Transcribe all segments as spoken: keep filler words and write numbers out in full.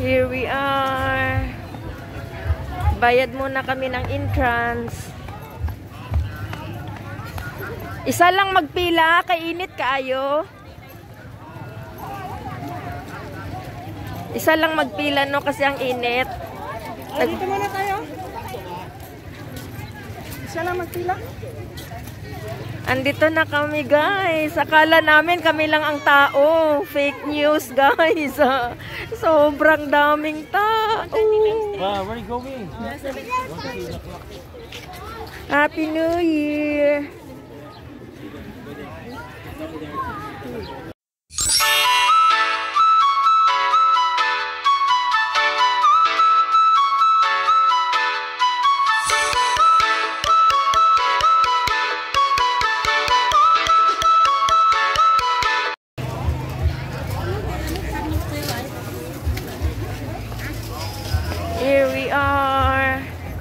Here we are. Bayad muna kami ng entrance. Isa lang magpila, kainit kaayo. Isa lang magpila no kasi ang init. Ay, dito muna tayo. Isa lang magpila. Andito na kami guys. Akala namin kami lang ang tao. Fake news guys. Sobrang daming tao. Wow, where are you going? Happy New Year. Here we are.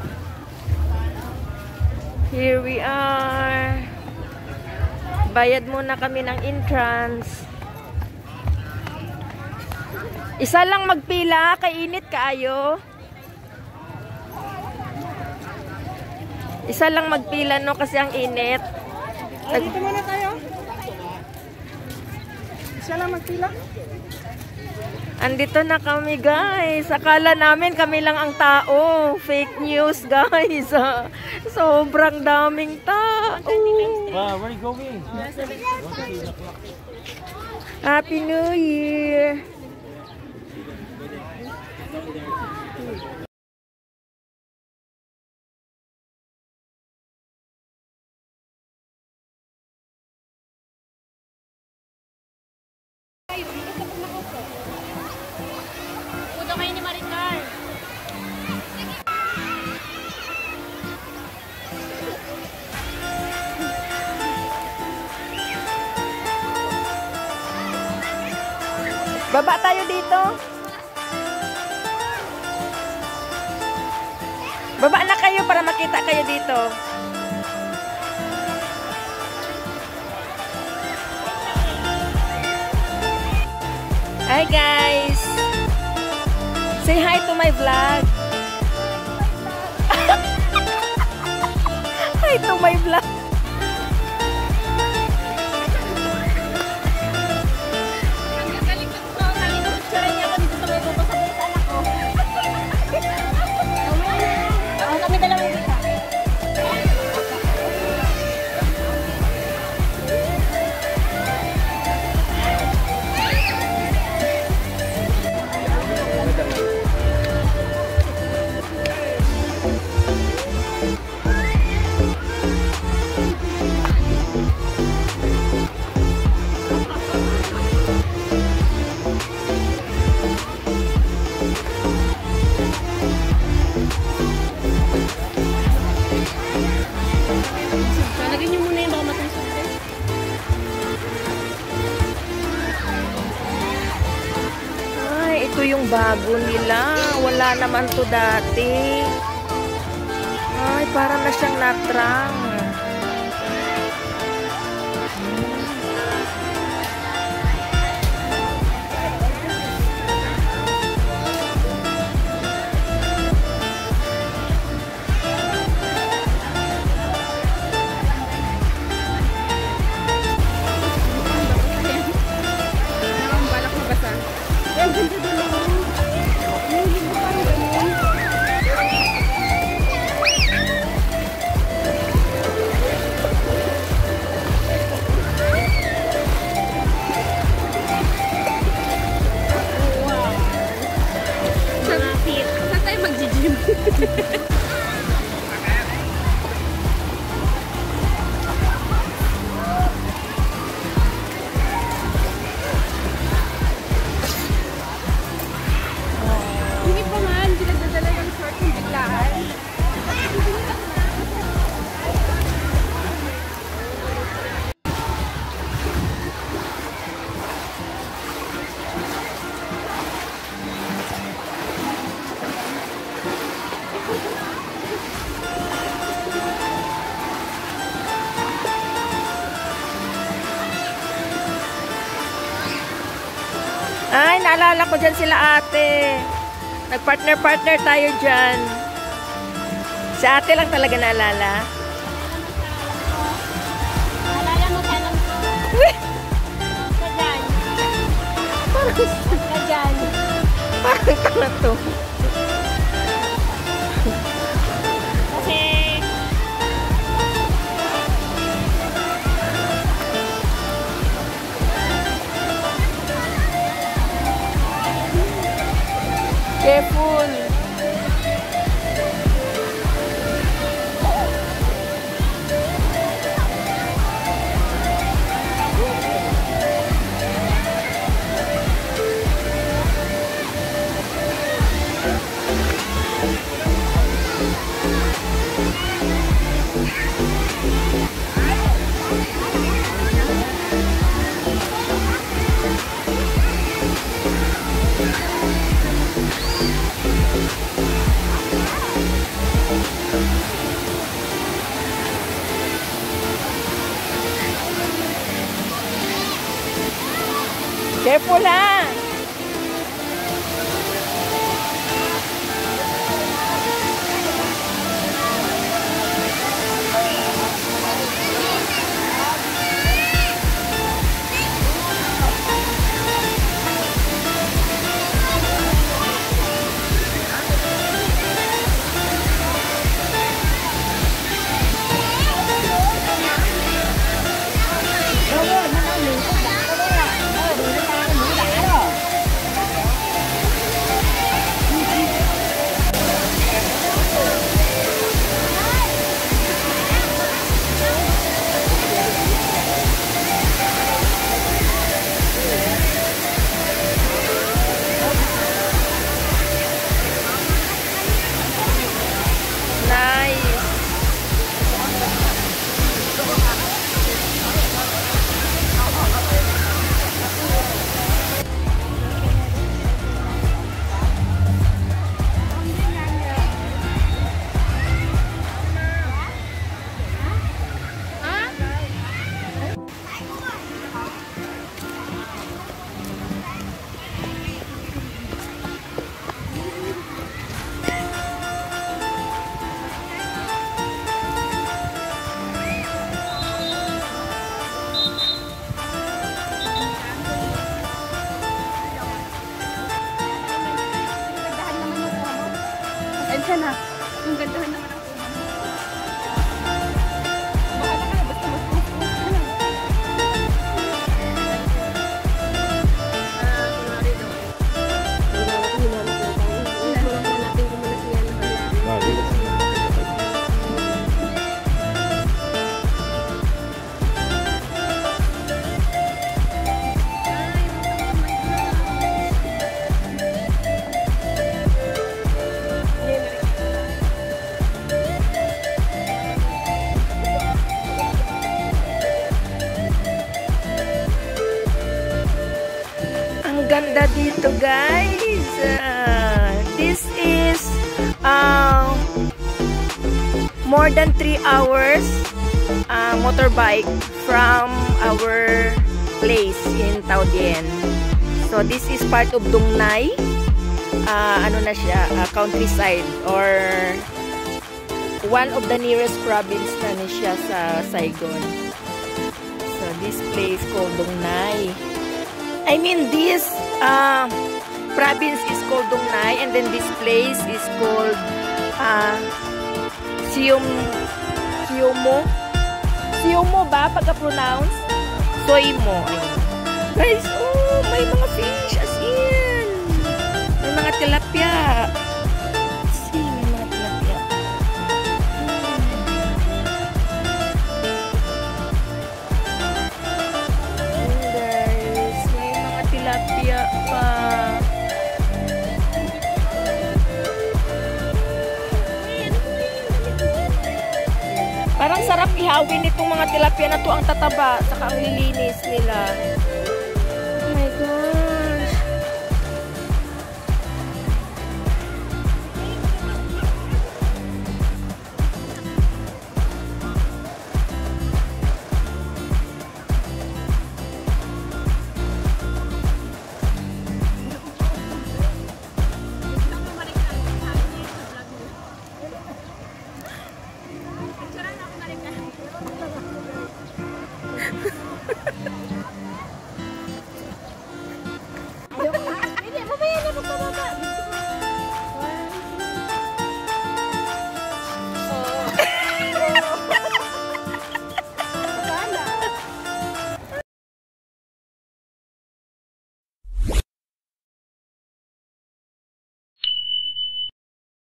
Here we are. Bayad muna kami ng entrance. Isa lang magpila, kainit kaayo. Isa lang magpila no kasi ang init. Ay, dito muna tayo. Isa lang magpila. Andito na kami guys. Akala namin kami lang ang tao. Fake news guys. Sobrang daming tao. Wow, where are you going? Happy New Year. Udo kayo ni Maricar. Baba tayo dito. Baba na kayo para makita kayo dito. Hi guys. Say hi to my vlog. Hi to my vlog. Kami dalawang dito. Lagyan niyo muna yung baka matusok. Ay, ito yung bago nila. Wala naman to dati. Ay, parang na siyang natrang. Balak mabasa. Yan, ganda doon ako. Yung hindi pa rin ganun. Malapit. Saan tayo mag-gym? Hindi pa man, pinagdadala yung short ng biglaan. Ay, naalala ko dyan sila ate. Nag-partner-partner tayo dyan. Si ate lang talaga naalala. Alala mo ka lang. Ka dyan. Ka dyan. Parang tanga to. Kasi... Careful. Careful ha! Pasensya na. Yung gandahan naman ang kuha mo. Bahala ka na. Basta mas mas mas ka lang. Wow, really? Ang ganda dito, guys. Uh, this is uh, more than three hours uh, motorbike from our place in Taodien. So this is part of Dong Nai. Uh, ano na siya, uh, countryside or one of the nearest province na ni siya sa Saigon. So this place called Dong Nai. I mean, this uh, province is called Dong Nai, and then this place is called uh, Sium, Siumo. Siumo ba pagka-pronounce? Soimo. Ayun. Guys, oh, may mga fish as in. May mga tilapia. See, may mga tilapia. Tilapia pa. Parang sarap ihawin itong mga tilapia na to, ang tataba, saka ang lilinis nila. Oh my God.